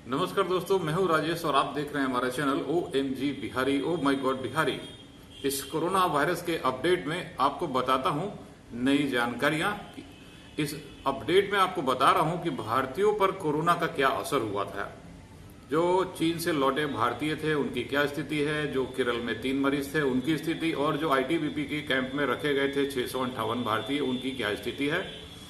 नमस्कार दोस्तों, मैं हूं राजेश और आप देख रहे हैं हमारा channel OMG Bihari, oh my god Bihari. इस कोरोना वायरस के अपडेट में आपको बताता हूं नई जानकारियां। इस अपडेट में आपको बता रहा हूं कि भारतीयों पर कोरोना का क्या असर हुआ था। जो चीन से लौटे भारतीय थे उनकी क्या स्थिति है, जो केरल में 3 मरीज थे उनकी स्थिति, और जो ITBP के कैंप में रखे गए थे 658 भारतीय, उनकी क्या स्थिति है।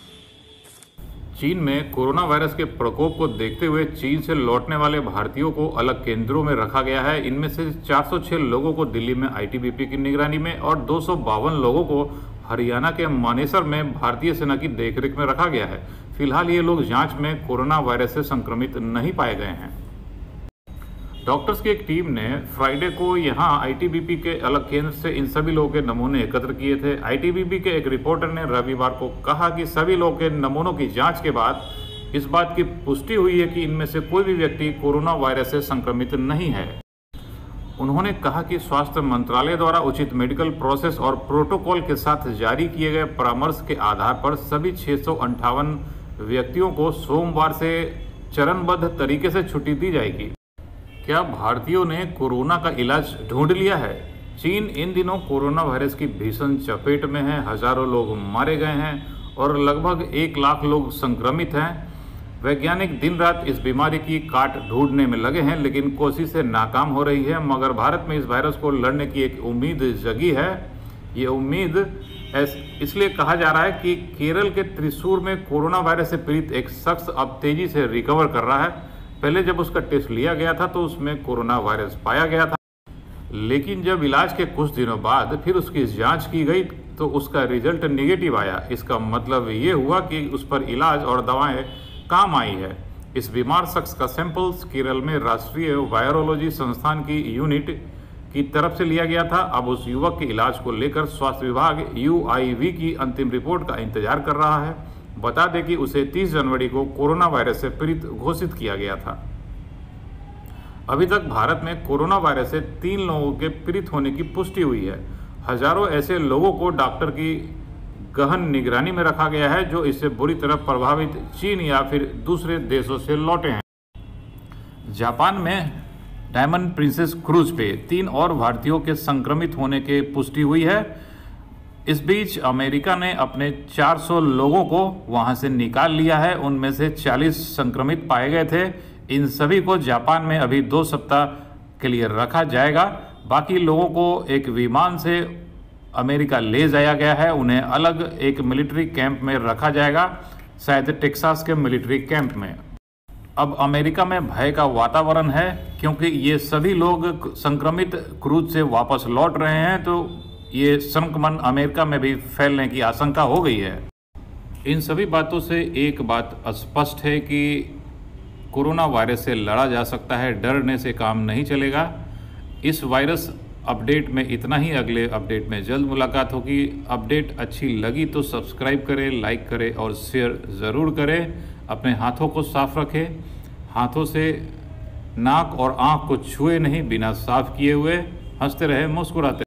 चीन में कोरोना वायरस के प्रकोप को देखते हुए चीन से लौटने वाले भारतीयों को अलग केंद्रों में रखा गया है। इनमें से 406 लोगों को दिल्ली में ITBP की निगरानी में और 252 लोगों को हरियाणा के मानेसर में भारतीय सेना की देखरेख में रखा गया है। फिलहाल ये लोग जांच में कोरोना वायरस से संक्रमित नहीं पाए गए हैं। डॉक्टर्स की एक टीम ने फ्राइडे को यहां ITBP के अलग केंद्र से इन सभी लोगों के नमूने एकत्र किए थे। ITBP के एक रिपोर्टर ने रविवार को कहा कि सभी लोगों के नमूनों की जांच के बाद इस बात की पुष्टि हुई है कि इनमें से कोई भी व्यक्ति कोरोना वायरस से संक्रमित नहीं है। उन्होंने कहा कि स्वास्थ्य मंत्रालय द्वारा उचित मेडिकल प्रोसेस और प्रोटोकॉल के साथ जारी किए गए परामर्श के आधार पर सभी 658 व्यक्तियों को सोमवार से चरणबद्ध तरीके से छुट्टी दी जाएगी। क्या भारतीयों ने कोरोना का इलाज ढूंढ लिया है? चीन इन दिनों कोरोना वायरस की भीषण चपेट में है। हजारों लोग मारे गए हैं और लगभग 1 लाख लोग संक्रमित हैं। वैज्ञानिक दिन रात इस बीमारी की काट ढूंढने में लगे हैं, लेकिन कोशिशें नाकाम हो रही है। मगर भारत में इस वायरस को लड़ने की एक उम्मीद जगी है। ये उम्मीद इसलिए कहा जा रहा है कि केरल के त्रिशूर में कोरोना वायरस से पीड़ित एक शख्स अब तेजी से रिकवर कर रहा है। पहले जब उसका टेस्ट लिया गया था तो उसमें कोरोना वायरस पाया गया था, लेकिन जब इलाज के कुछ दिनों बाद फिर उसकी जांच की गई तो उसका रिजल्ट नेगेटिव आया। इसका मतलब ये हुआ कि उस पर इलाज और दवाएं काम आई है। इस बीमार शख्स का सैंपल्स केरल में राष्ट्रीय वायरोलॉजी संस्थान की यूनिट की तरफ से लिया गया था। अब उस युवक के इलाज को लेकर स्वास्थ्य विभाग UIV की अंतिम रिपोर्ट का इंतजार कर रहा है। बता दें कि उसे 30 जनवरी को कोरोना वायरस से पीड़ित घोषित किया गया था। अभी तक भारत में कोरोना वायरस से 3 लोगों के पीड़ित होने की पुष्टि हुई है। हजारों ऐसे लोगों को डॉक्टर की गहन निगरानी में रखा गया है जो इससे बुरी तरह प्रभावित चीन या फिर दूसरे देशों से लौटे हैं। जापान में डायमंड प्रिंसेस क्रूज पे 3 और भारतीयों के संक्रमित होने की पुष्टि हुई है। इस बीच अमेरिका ने अपने 400 लोगों को वहां से निकाल लिया है। उनमें से 40 संक्रमित पाए गए थे। इन सभी को जापान में अभी 2 सप्ताह के लिए रखा जाएगा। बाकी लोगों को एक विमान से अमेरिका ले जाया गया है। उन्हें अलग एक मिलिट्री कैंप में रखा जाएगा, शायद टेक्सास के मिलिट्री कैंप में। अब अमेरिका में भय का वातावरण है क्योंकि ये सभी लोग संक्रमित क्रूज से वापस लौट रहे हैं, तो ये संक्रमण अमेरिका में भी फैलने की आशंका हो गई है। इन सभी बातों से एक बात स्पष्ट है कि कोरोना वायरस से लड़ा जा सकता है, डरने से काम नहीं चलेगा। इस वायरस अपडेट में इतना ही। अगले अपडेट में जल्द मुलाकात होगी। अपडेट अच्छी लगी तो सब्सक्राइब करें, लाइक करें और शेयर ज़रूर करें। अपने हाथों को साफ रखें। हाथों से नाक और आँख को छुए नहीं बिना साफ किए हुए। हंसते रहे, मुस्कुराते